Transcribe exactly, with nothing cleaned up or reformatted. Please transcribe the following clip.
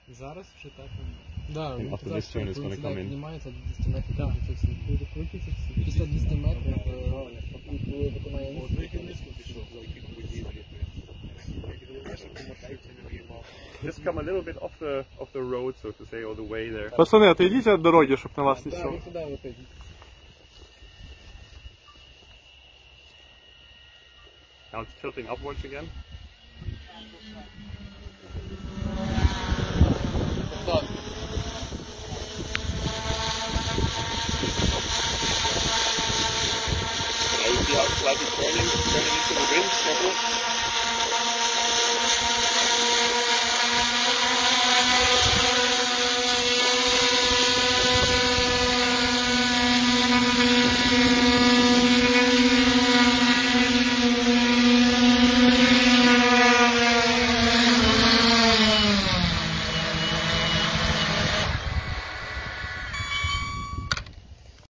Зараз вже так. Да, And after this turn, it's going to come in. Піднімається до десяти метрів. Так, після десяти метрів виконає Just come a little bit off the off the road, so to say, all the way there. Пацани, отойдіть від дороги, щоб на вас не Так, сіло. ви туди виходіть. Now it's tilting upwards again.